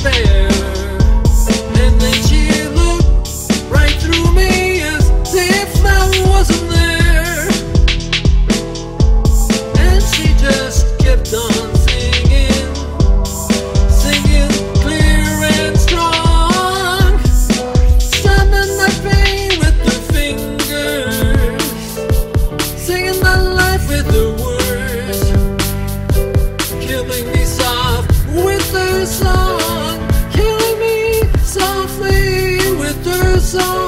despair. And then she looked right through me as if I wasn't there. And she just kept on singing, singing clear and strong, strumming my pain with her fingers, singing my life with her words, killing me soft with her song, killing me softly with her song.